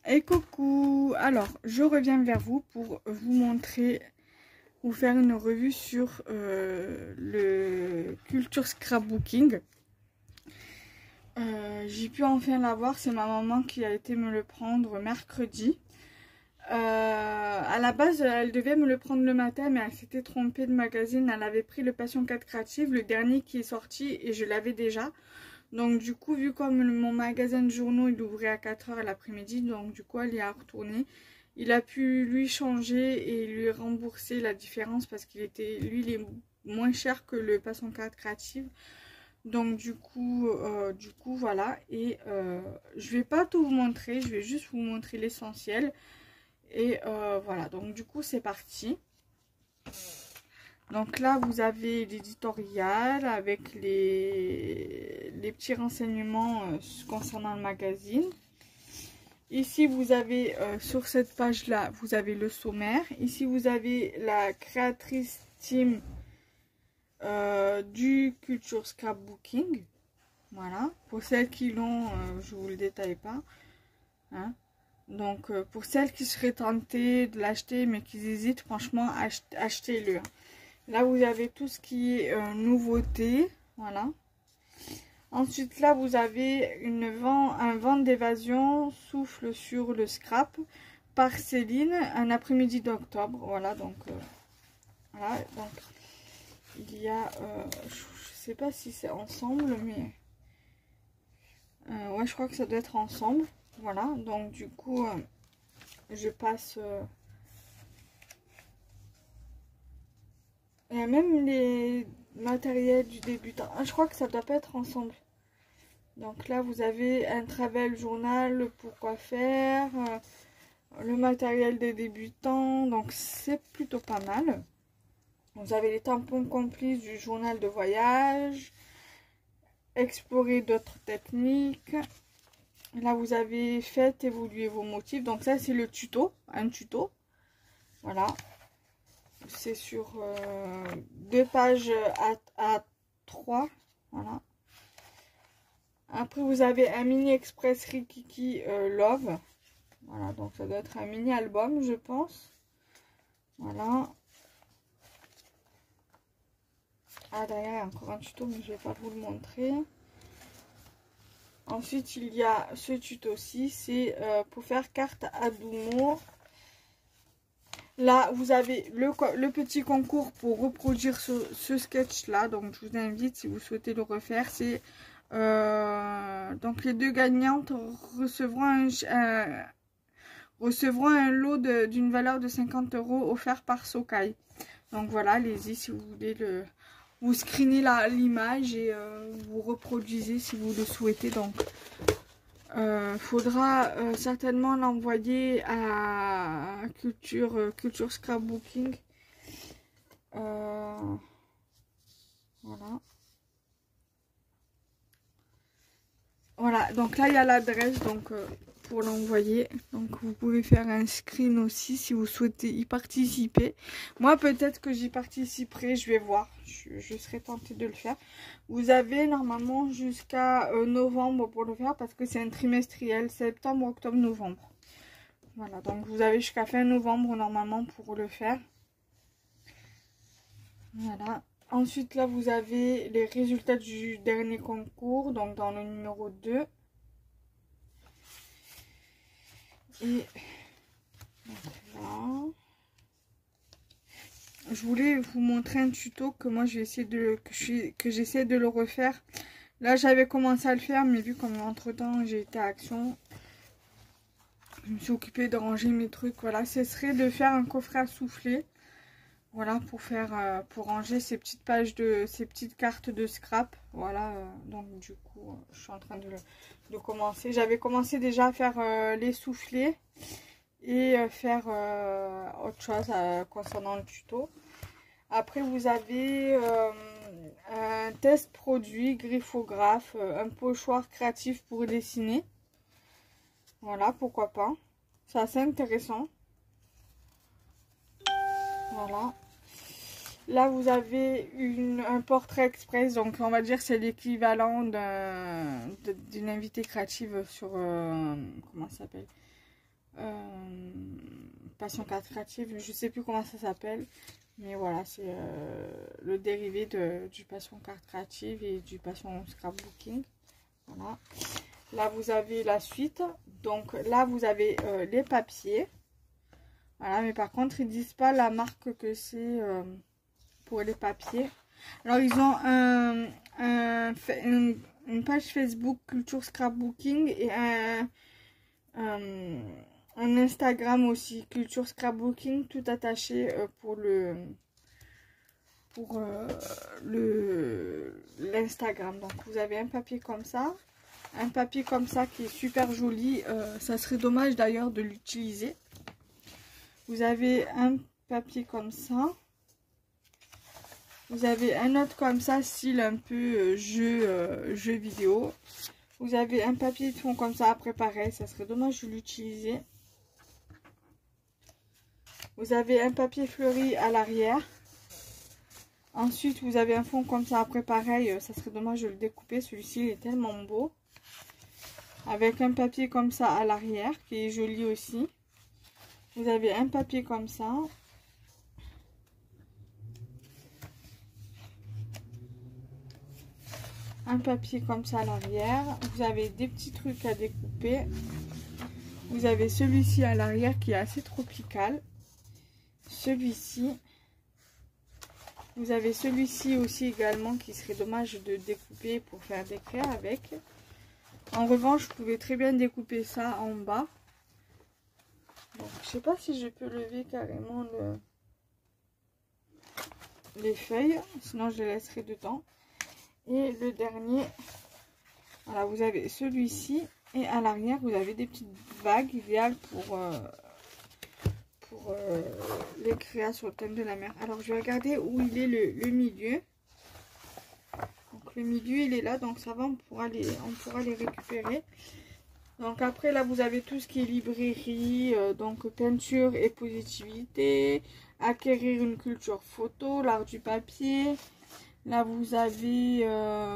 Et coucou, alors je reviens vers vous pour vous montrer, vous faire une revue sur le Culture Scrapbooking. J'ai pu enfin l'avoir, c'est ma maman qui a été me le prendre mercredi. À la base, elle devait me le prendre le matin, mais elle s'était trompée de magazine. Elle avait pris le Passion 4 Créative, le dernier qui est sorti, et je l'avais déjà. Donc du coup, vu comme mon magasin de journaux il ouvrait à 4 h l'après-midi, donc du coup elle y a retourné. Il a pu lui changer et lui rembourser la différence parce qu'il était, lui il est moins cher que le Passion 4 Créative. Donc du coup voilà. Et je vais pas tout vous montrer, je vais juste vous montrer l'essentiel. Et voilà, donc du coup c'est parti. Donc là, vous avez l'éditorial avec les petits renseignements concernant le magazine. Ici, vous avez, sur cette page-là, vous avez le sommaire. Ici, vous avez la créatrice team du Culture Scrapbooking. Voilà. Pour celles qui l'ont, je ne vous le détaille pas. Hein. Donc, pour celles qui seraient tentées de l'acheter, mais qui hésitent, franchement, achetez-le. Là, vous avez tout ce qui est nouveauté. Voilà. Ensuite, là, vous avez un vent d'évasion souffle sur le scrap par Céline, un après-midi d'octobre. Voilà, donc, voilà. Donc, il y a, je sais pas si c'est ensemble, mais ouais, je crois que ça doit être ensemble. Voilà, donc du coup, je passe. Il y a même les matériels du débutant. Ah, je crois que ça doit pas être ensemble. Donc là, vous avez un travel journal, pourquoi faire, le matériel des débutants. Donc c'est plutôt pas mal. Vous avez les tampons complices du journal de voyage. Explorer d'autres techniques. Là, vous avez fait évoluer vos motifs. Donc ça, c'est le tuto, un tuto. Voilà. C'est sur 2 pages à 3. Voilà. Après, vous avez un mini express Rikiki Love. Voilà, donc ça doit être un mini album, je pense. Voilà. Ah, derrière, il y a encore un tuto, mais je ne vais pas vous le montrer. Ensuite, il y a ce tuto-ci, c'est pour faire carte à Doumo. Là, vous avez le petit concours pour reproduire ce sketch-là. Donc, je vous invite, si vous souhaitez le refaire, c'est... donc, les 2 gagnantes recevront un lot d'une valeur de 50 € offert par Sokai. Donc, voilà, allez-y si vous voulez vous screenez l'image et vous reproduisez si vous le souhaitez. Donc, faudra certainement l'envoyer à Culture Scrapbooking. Voilà. Voilà, donc là il y a l'adresse donc pour l'envoyer. Donc vous pouvez faire un screen aussi si vous souhaitez y participer. Moi peut-être que j'y participerai, je vais voir. Je serai tentée de le faire. Vous avez normalement jusqu'à novembre pour le faire parce que c'est un trimestriel, septembre, octobre, novembre. Voilà, donc vous avez jusqu'à fin novembre normalement pour le faire. Voilà. Ensuite, là, vous avez les résultats du dernier concours, donc dans le numéro 2. Et donc là, je voulais vous montrer un tuto que moi, je vais essayer que j'essaie de le refaire. Là, j'avais commencé à le faire, mais vu comme entre-temps, j'ai été à Action, je me suis occupée de ranger mes trucs. Voilà, ce serait de faire un coffret à souffler. Voilà, pour ranger ces petites ces petites cartes de scrap. Voilà, donc du coup, je suis en train de commencer. J'avais commencé déjà à faire les soufflets et faire autre chose concernant le tuto. Après, vous avez un test produit, griphographe, un pochoir créatif pour dessiner. Voilà, pourquoi pas. C'est assez intéressant. Voilà. Là, vous avez un portrait express. Donc, on va dire c'est l'équivalent d'une invitée créative sur... comment ça s'appelle? Passion carte créative, je sais plus comment ça s'appelle. Mais voilà, c'est le dérivé du passion carte créative et du passion scrapbooking. Voilà. Là, vous avez la suite. Donc là, vous avez les papiers. Voilà, mais par contre, ils disent pas la marque que c'est pour les papiers. Alors, ils ont une page Facebook Culture Scrapbooking et un Instagram aussi, Culture Scrapbooking, tout attaché pour l'Instagram. Donc, vous avez un papier comme ça. Un papier comme ça qui est super joli. Ça serait dommage d'ailleurs de l'utiliser. Vous avez un papier comme ça. Vous avez un autre comme ça, style un peu jeu vidéo. Vous avez un papier de fond comme ça. Après, pareil, ça serait dommage de l'utiliser. Vous avez un papier fleuri à l'arrière. Ensuite, vous avez un fond comme ça. Après, pareil, ça serait dommage de le découper. Celui-ci, il est tellement beau. Avec un papier comme ça à l'arrière, qui est joli aussi. Vous avez un papier comme ça. Un papier comme ça à l'arrière. Vous avez des petits trucs à découper. Vous avez celui-ci à l'arrière qui est assez tropical. Celui-ci. Vous avez celui-ci aussi également qui serait dommage de découper pour faire des craies avec. En revanche, vous pouvez très bien découper ça en bas. Donc, je sais pas si je peux lever carrément les feuilles. Sinon, je les laisserai dedans. Et le dernier, voilà, vous avez celui-ci. Et à l'arrière, vous avez des petites vagues idéales pour les créas sur le thème de la mer. Alors, je vais regarder où il est le milieu. Donc, le milieu, il est là. Donc, ça va, on pourra les récupérer. Donc, après, là, vous avez tout ce qui est librairie. Donc, peinture et positivité. Acquérir une culture photo. L'art du papier. Là, vous avez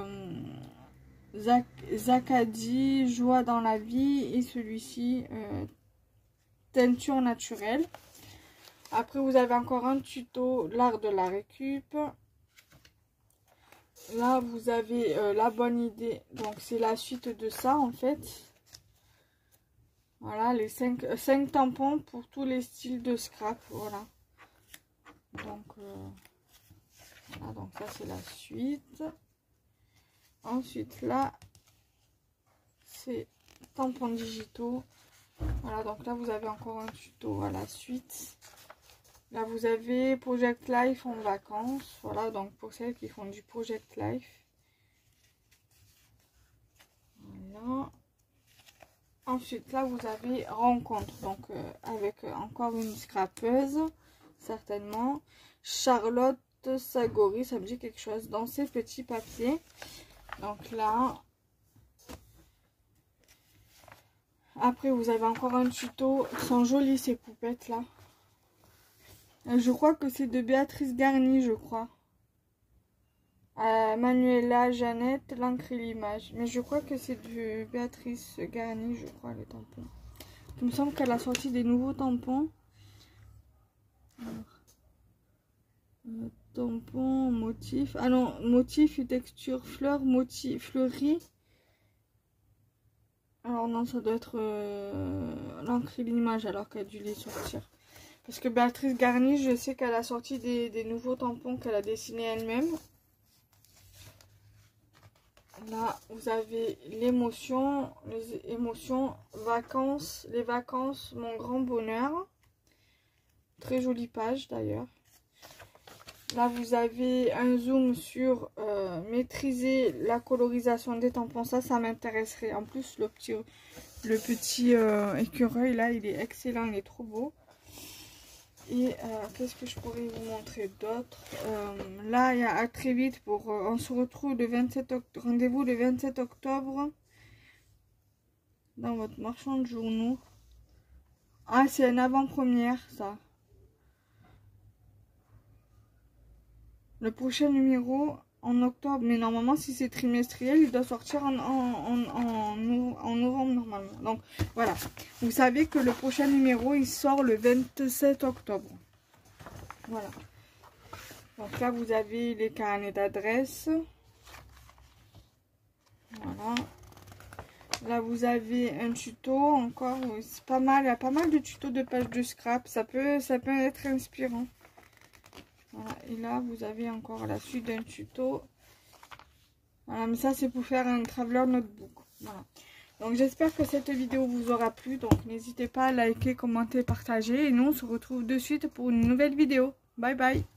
Zakadi, joie dans la vie. Et celui-ci, teinture naturelle. Après, vous avez encore un tuto, l'art de la récup. Là, vous avez la bonne idée. Donc, c'est la suite de ça, en fait. Voilà, les 5 tampons pour tous les styles de scrap. Voilà. Donc, voilà, donc ça, c'est la suite. Ensuite, là, c'est tampons digitaux. Voilà, donc là, vous avez encore un tuto à la suite. Là, vous avez Project Life en vacances. Voilà, donc pour celles qui font du Project Life. Voilà. Ensuite, là, vous avez rencontre. Donc, avec encore une scrapeuse, certainement. Charlotte Sagori, ça me dit quelque chose. Dans ces petits papiers. Donc là. Après, vous avez encore un tuto. Elles sont jolies, ces poupettes, là. Je crois que c'est de Béatrice Garny, je crois. Manuela, Jeannette, l'encre et l'image. Mais je crois que c'est de Béatrice Garny, je crois, les tampons. Il me semble qu'elle a sorti des nouveaux tampons. Alors, tampon, motif. Ah non, motif et texture, fleur, motif, fleuri. Alors non, ça doit être l'encre et l'image alors qu'elle a dû les sortir. Parce que Béatrice Garny, je sais qu'elle a sorti des nouveaux tampons qu'elle a dessinés elle-même. Là, vous avez l'émotion, les émotions, vacances, les vacances, mon grand bonheur. Très jolie page d'ailleurs. Là, vous avez un zoom sur maîtriser la colorisation des tampons. Ça m'intéresserait. En plus, le petit écureuil, là, il est excellent, il est trop beau. Et qu'est-ce que je pourrais vous montrer d'autre? Là, il y a à très vite pour... on se retrouve le 27 octobre. Rendez-vous le 27 octobre dans votre marchand de journaux. Ah, c'est une avant-première, ça. Le prochain numéro en octobre. Mais normalement, si c'est trimestriel, il doit sortir en novembre normalement. Donc voilà, vous savez que le prochain numéro, il sort le 27 octobre. Voilà. Donc là, vous avez les carnets d'adresse. Voilà. Là, vous avez un tuto encore. C'est pas mal. Il y a pas mal de tutos de pages de scrap. Ça peut être inspirant. Voilà. Et là, vous avez encore la suite d'un tuto. Voilà. Mais ça, c'est pour faire un traveler notebook. Voilà. Donc, j'espère que cette vidéo vous aura plu. Donc, n'hésitez pas à liker, commenter, partager. Et nous, on se retrouve de suite pour une nouvelle vidéo. Bye bye.